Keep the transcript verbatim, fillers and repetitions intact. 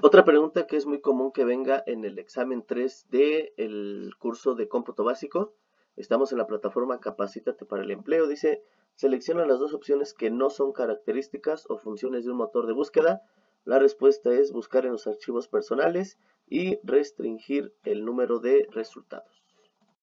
Otra pregunta que es muy común que venga en el examen tres del curso de cómputo básico. Estamos en la plataforma Capacítate para el Empleo. Dice, selecciona las dos opciones que no son características o funciones de un motor de búsqueda. La respuesta es buscar en los archivos personales y restringir el número de resultados.